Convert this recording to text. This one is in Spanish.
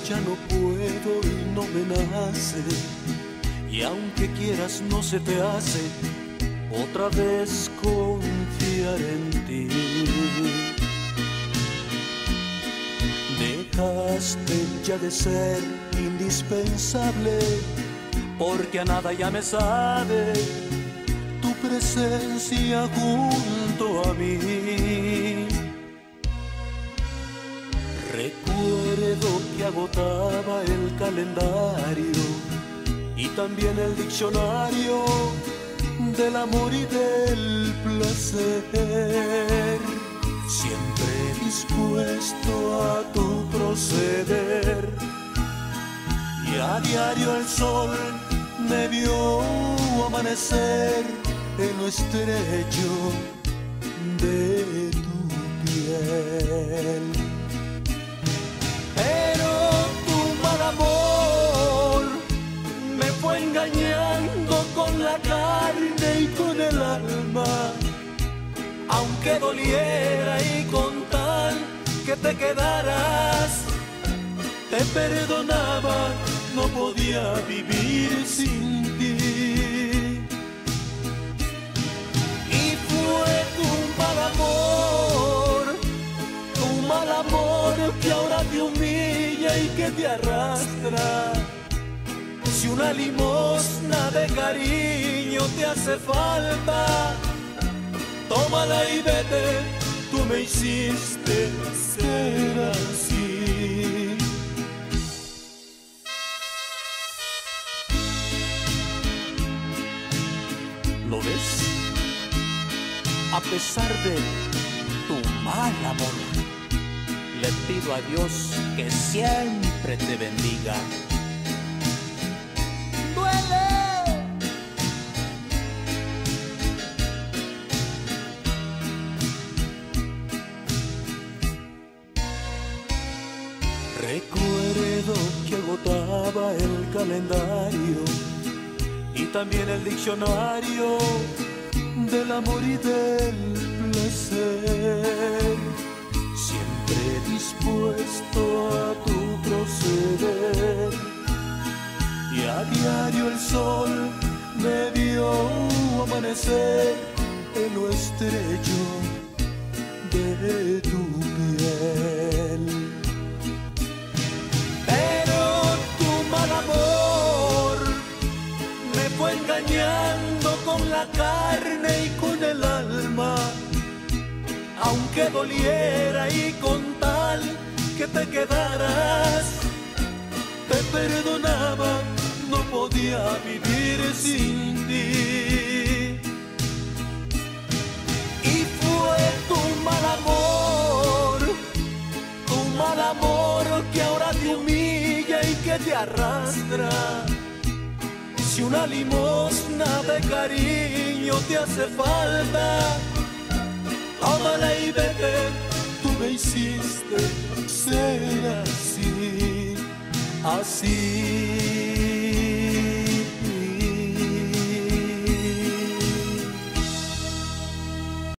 ya no puedo y no me nace, y aunque quieras no se te hace otra vez confiar en ti. Dejaste ya de ser indispensable, porque a nada ya me sabe tu presencia junto a mí. Recuerdo que agotaba el calendario y también el diccionario del amor y del placer, siempre dispuesto a tu proceder. Y a diario el sol me vio amanecer en lo estrecho de tu piel. Pero tu mal amor me fue engañando con la carne y con el alma, aunque doliera y con tal que te quedaras, te perdonaba, no podía vivir sin ti. Y fue tu mal amor que ahora te humilla y que te arrastra. Si una limosna de cariño te hace falta, tómala y vete, tú me hiciste ser así. ¿Lo ves? A pesar de tu mal amor, le pido a Dios que siempre te bendiga. ¡Duele! Recuerdo que agotaba el calendario y también el diccionario del amor y del placer, siempre dispuesto a tu proceder. Y a diario el sol me vio amanecer en lo estrecho de tu piel. Pero tu mal amor me fue engañando con la carne y con el alma, aunque doliera y con tal que te quedaras, te perdonaba, no podía vivir sin ti. Y fue tu mal amor que ahora te humilla y que te arrastra. Si una limosna de cariño te hace falta, tómala y vete, tú me hiciste ser así, así.